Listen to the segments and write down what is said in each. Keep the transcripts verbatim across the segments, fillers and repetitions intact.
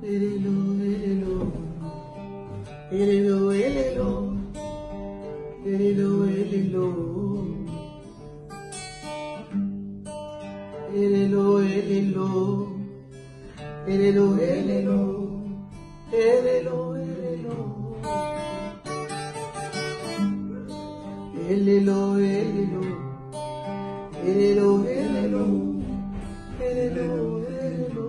Elelo, elelo, elelo, elelo, elelo, elelo, elelo, elelo, elelo, elelo, elelo, elelo, elelo, elelo, elelo, elelo, elelo, elelo.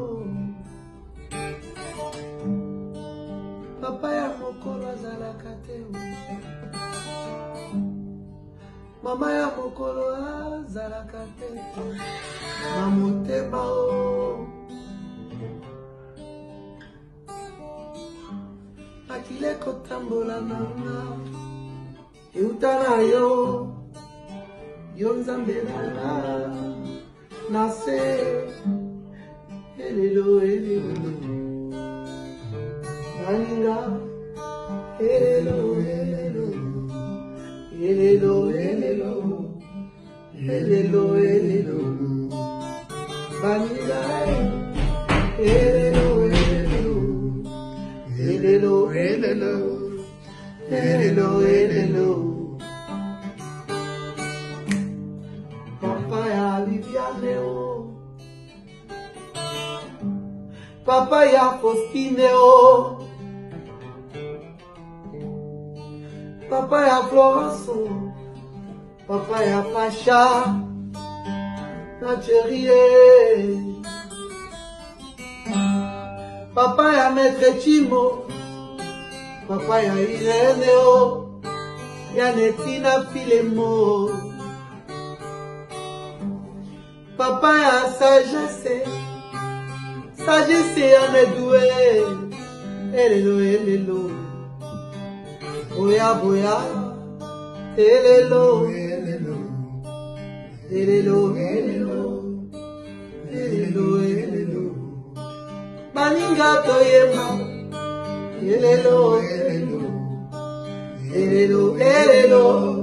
Papa ya mokolo azalaka te, mama ya mokolo azalaka te, na motema o. Akile kotambola nanga, euta na yo, yo nzambe nanga, nase, elelo, elelo. Baninga, elelo, elelo, elelo, elelo, elelo, elelo. Baninga, elelo, elelo, elelo, elelo, elelo, elelo. Papa ya Viviane o, Papa ya Faustine o. Papa ya Florence, Papa ya Pacha, na chérie. Papa ya Maître Chimo, Papa ya Irene o, ya Netina Filemo. Papa ya Sagesse, Sagesse ya Medoué, elelo, elelo. Boya, boya, elelo, elelo, elelo, elelo, elelo, elelo. Baninga toyema, elelo, elelo, elelo, elelo.